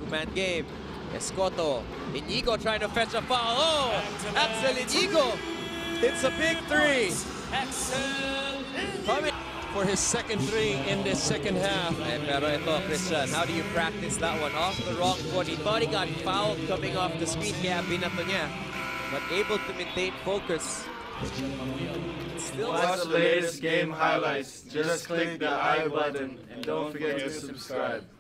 two-man game. Escoto, Inigo trying to fetch a foul. Oh, Axel Inigo hits a big three. Axel coming for his second three in the second half. Pero ito, Christian, how do you practice that one? Off the wrong foot. He thought he got fouled coming off the screen, kaya binato niya. But able to maintain focus. Still watch the latest game highlights. Just click the I button and don't forget to subscribe.